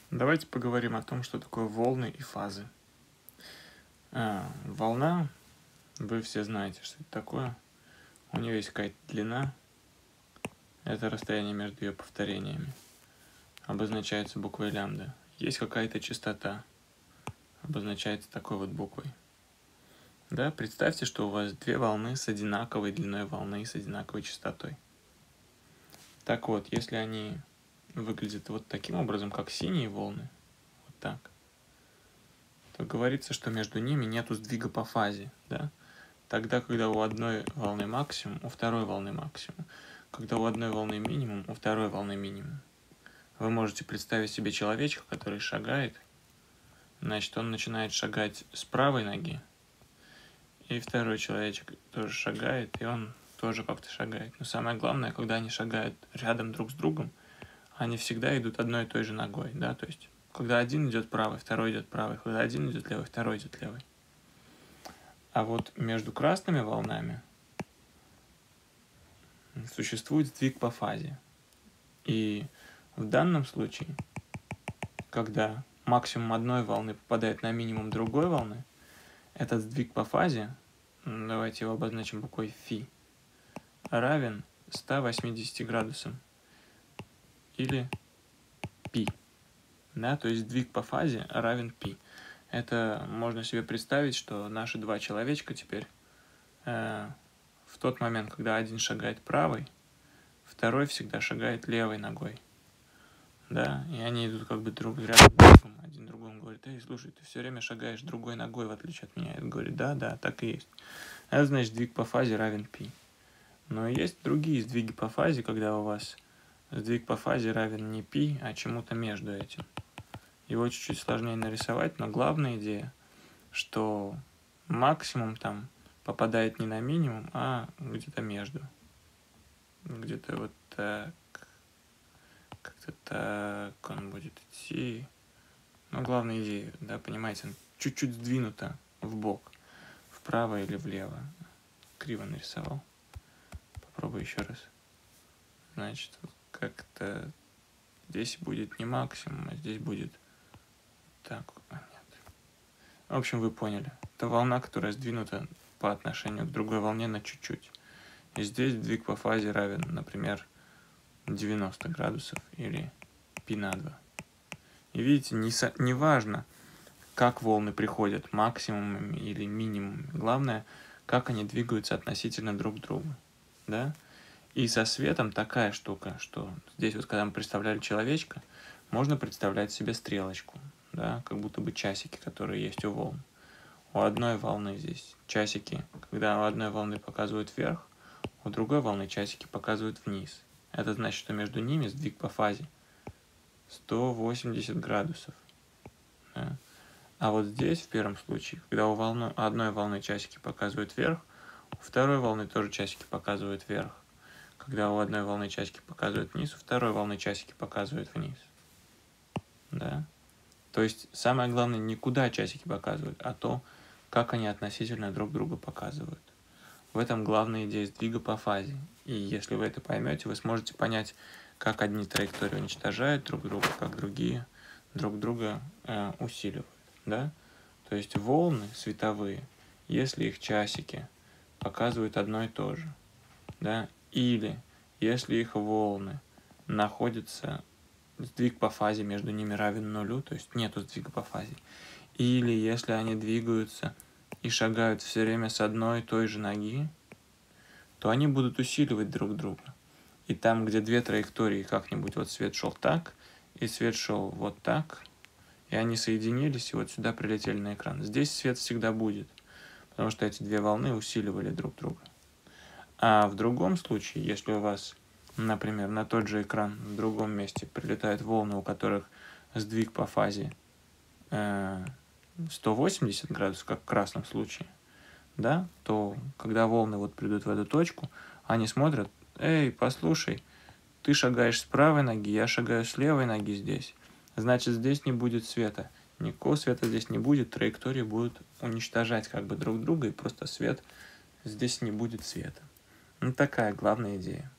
Давайте поговорим о том, что такое волны и фазы. Волна, вы все знаете, что это такое. У нее есть какая-то длина, это расстояние между ее повторениями, обозначается буквой лямбда. Есть какая-то частота, обозначается такой вот буквой. Да, представьте, что у вас две волны с одинаковой длиной волны и с одинаковой частотой. Так вот, если они выглядят вот таким образом, как синие волны, вот так, то говорится, что между ними нету сдвига по фазе, да? Тогда, когда у одной волны максимум, у второй волны максимум. Когда у одной волны минимум, у второй волны минимум. Вы можете представить себе человечка, который шагает, значит, он начинает шагать с правой ноги, и второй человечек тоже шагает, и он тоже как-то шагает. Но самое главное, когда они шагают рядом друг с другом, они всегда идут одной и той же ногой, да, то есть, когда один идет правый, второй идет правый, когда один идет левый, второй идет левый. А вот между красными волнами существует сдвиг по фазе. И в данном случае, когда максимум одной волны попадает на минимум другой волны, этот сдвиг по фазе, давайте его обозначим буквой φ, равен 180 градусам или π. Да, то есть сдвиг по фазе равен π. Это можно себе представить, что наши два человечка теперь в тот момент, когда один шагает правой, второй всегда шагает левой ногой. Да, и они идут как бы друг рядом с другом. Один другому говорит: эй, слушай, ты все время шагаешь другой ногой, в отличие от меня. И он говорит: да, так и есть. Это значит, сдвиг по фазе равен π. Но есть другие сдвиги по фазе, когда у вас сдвиг по фазе равен не π, а чему-то между этим. Его чуть-чуть сложнее нарисовать, но главная идея, что максимум там попадает не на минимум, а где-то между. Где-то вот так. Как-то так он будет идти. Но главная идея, да, понимаете, чуть-чуть сдвинута в бок, вправо или влево. Криво нарисовал. Попробую еще раз. Значит, как-то здесь будет не максимум, а здесь будет так. Нет. В общем, вы поняли. Это волна, которая сдвинута по отношению к другой волне на чуть-чуть. И здесь сдвиг по фазе равен, например, 90 градусов или π на 2. И видите, не важно, как волны приходят, максимумами или минимумами. Главное, как они двигаются относительно друг друга. Да? И со светом такая штука, что здесь вот, когда мы представляли человечка, можно представлять себе стрелочку, да? Как будто бы часики, которые есть у волн. У одной волны здесь часики, когда у одной волны показывают вверх, у другой волны часики показывают вниз. Это значит, что между ними сдвиг по фазе 180 градусов. Да? А вот здесь, в первом случае, когда у одной волны часики показывают вверх, у второй волны тоже часики показывают вверх. Когда у одной волны часики показывают вниз, у второй волны часики показывают вниз. Да? То есть самое главное не куда часики показывают, а то, как они относительно друг друга показывают. В этом главная идея сдвига по фазе. И если вы это поймете, вы сможете понять, как одни траектории уничтожают друг друга, как другие друг друга усиливают. Да? То есть волны световые, если их часики показывают одно и то же, да? Или если их волны находятся, сдвиг по фазе между ними равен нулю, то есть нету сдвига по фазе, или если они двигаются и шагают все время с одной и той же ноги, то они будут усиливать друг друга. И там, где две траектории, как-нибудь вот свет шел так, и свет шел вот так, и они соединились, и вот сюда прилетели на экран. Здесь свет всегда будет, потому что эти две волны усиливали друг друга. А в другом случае, если у вас, например, на тот же экран в другом месте прилетают волны, у которых сдвиг по фазе 180 градусов, как в красном случае, да, то когда волны вот придут в эту точку, они смотрят: эй, послушай, ты шагаешь с правой ноги, я шагаю с левой ноги здесь, значит, здесь не будет света. Никакого света здесь не будет, траектории будут уничтожать как бы друг друга, и просто свет, здесь не будет света. Ну, такая главная идея.